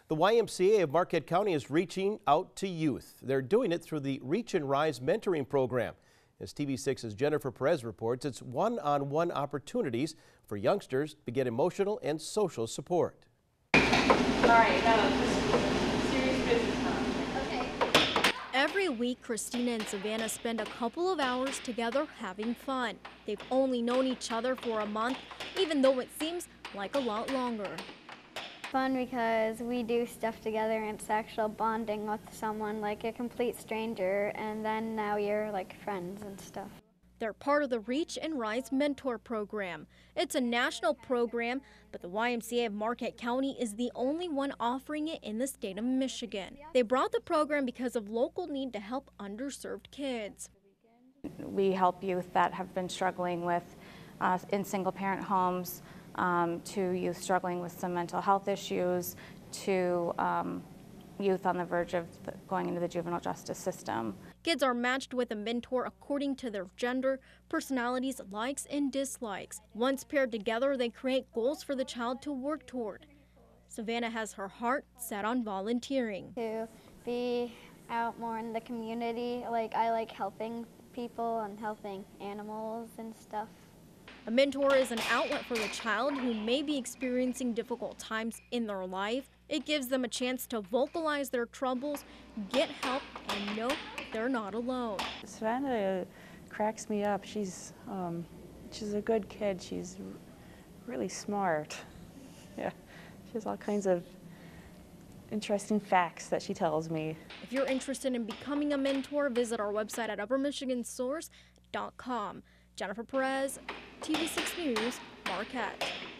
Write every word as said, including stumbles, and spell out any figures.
The Y M C A of Marquette County is reaching out to youth. They're doing it through the Reach and Rise mentoring program. As T V six's Jennifer Perez reports, it's one-on-one opportunities for youngsters to get emotional and social support. All right, now serious business time. Okay. Every week, Christina and Savannah spend a couple of hours together having fun. They've only known each other for a month, even though it seems like a lot longer. Fun because we do stuff together and it's actual bonding with someone like a complete stranger, and then now you're like friends and stuff. They're part of the Reach and Rise Mentor Program. It's a national program, but the Y M C A of Marquette County is the only one offering it in the state of Michigan. They brought the program because of local need to help underserved kids. We help youth that have been struggling with uh, in single-parent homes, um, to youth struggling with some mental health issues, to um, youth on the verge of the, going into the juvenile justice system. Kids are matched with a mentor according to their gender, personalities, likes, and dislikes. Once paired together, they create goals for the child to work toward. Savannah has her heart set on volunteering. To be out more in the community, like I like helping people and helping animals and stuff. A mentor is an outlet for the child who may be experiencing difficult times in their life. It gives them a chance to vocalize their troubles, get help, and know they're not alone. Savannah cracks me up. She's, um, she's a good kid. She's really smart. Yeah, she has all kinds of interesting facts that she tells me. If you're interested in becoming a mentor, visit our website at upper michigan source dot com. Jennifer Perez, T V six News, Marquette.